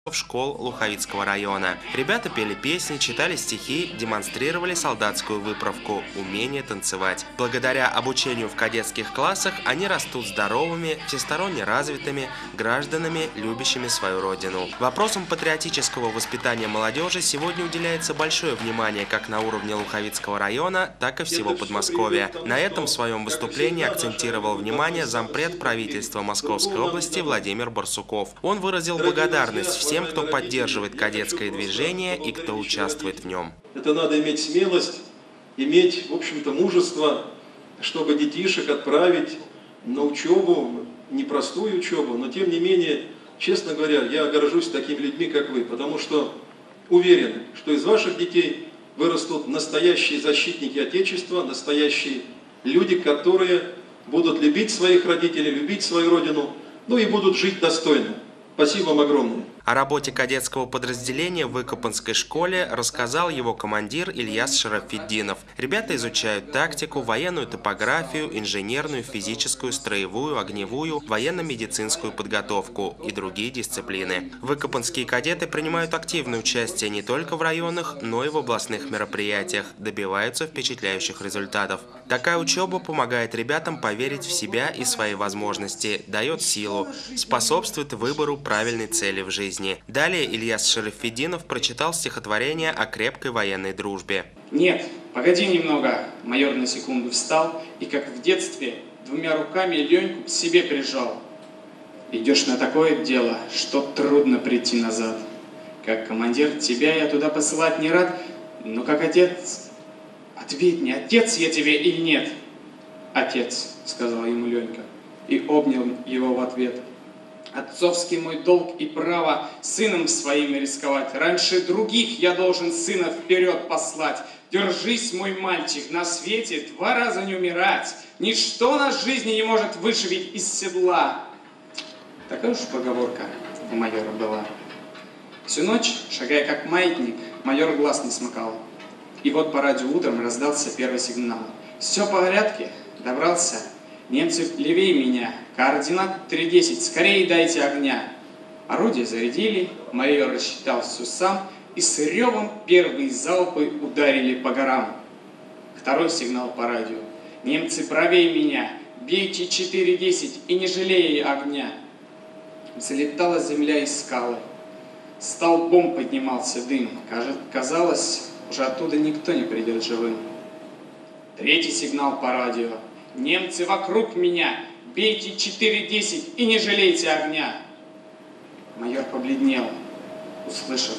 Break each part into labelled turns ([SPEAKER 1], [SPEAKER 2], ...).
[SPEAKER 1] школ Луховицкого района. Ребята пели песни, читали стихи, демонстрировали солдатскую выправку, умение танцевать. Благодаря обучению в кадетских классах они растут здоровыми, всесторонне развитыми гражданами, любящими свою родину. Вопросам патриотического воспитания молодежи сегодня уделяется большое внимание как на уровне Луховицкого района, так и всего Подмосковья. На этом в своем выступлении акцентировал внимание зампред правительства Московской области Владимир Барсуков. Он выразил благодарность всем, кто поддерживает кадетское движение и кто участвует в нем.
[SPEAKER 2] Это надо иметь смелость, иметь, в общем-то, мужество, чтобы детишек отправить на учебу, непростую учебу, но тем не менее, честно говоря, я горжусь такими людьми, как вы, потому что уверен, что из ваших детей вырастут настоящие защитники Отечества, настоящие люди, которые будут любить своих родителей, любить свою родину, ну и будут жить достойно. Спасибо вам огромное.
[SPEAKER 1] О работе кадетского подразделения в Выкопанской школе рассказал его командир Ильяс Шарафетдинов. Ребята изучают тактику, военную топографию, инженерную, физическую, строевую, огневую, военно-медицинскую подготовку и другие дисциплины. Выкопанские кадеты принимают активное участие не только в районных, но и в областных мероприятиях, добиваются впечатляющих результатов. Такая учеба помогает ребятам поверить в себя и свои возможности, дает силу, способствует выбору правильной цели в жизни. Далее Ильяс Шарафетдинов прочитал стихотворение о крепкой военной дружбе.
[SPEAKER 3] Нет, погоди немного. Майор на секунду встал и, как в детстве, двумя руками Леньку к себе прижал. Идешь на такое дело, что трудно прийти назад. Как командир тебя я туда посылать не рад, но как отец... Ответь, не отец я тебе или нет? Отец, сказал ему Ленька и обнял его в ответ. Отцовский мой долг и право сыном своим рисковать. Раньше других я должен сына вперед послать. Держись, мой мальчик, на свете 2 раза не умирать. Ничто нас в жизни не может вышибить из седла. Такая уж поговорка у майора была. Всю ночь, шагая как маятник, майор глаз не смыкал. И вот по радио утром раздался первый сигнал. Все по порядке, добрался. Немцы левее меня. Координат 3:10. Скорее дайте огня. Орудие зарядили. Майор рассчитал все сам. И с ревом первые залпы ударили по горам. Второй сигнал по радио. Немцы правее меня. Бейте 4:10 и не жалея огня. Залетала земля и скалы. Столбом поднимался дым. Казалось, уже оттуда никто не придет живым. Третий сигнал по радио. Немцы вокруг меня, бейте 4:10 и не жалейте огня. Майор побледнел, услышав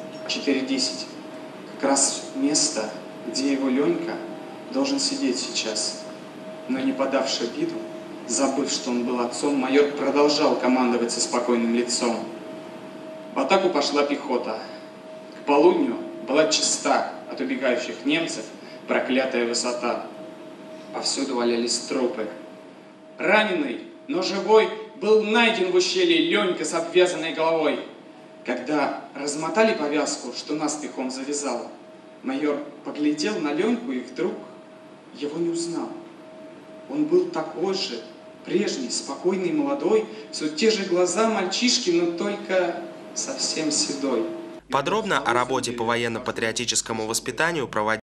[SPEAKER 3] 4:10. Как раз место, где его Ленька должен сидеть сейчас. Но не подавший виду, забыв, что он был отцом, майор продолжал командовать со спокойным лицом. В атаку пошла пехота. К полудню была чиста от убегающих немцев проклятая высота. Повсюду валялись трупы. Раненый, но живой, был найден в ущелье Ленька с обвязанной головой. Когда размотали повязку, что наспех он завязал, майор поглядел на Леньку и вдруг его не узнал. Он был такой же, прежний, спокойный, молодой, все те же глаза мальчишки, но только совсем седой.
[SPEAKER 1] Подробно о работе по военно-патриотическому воспитанию проводил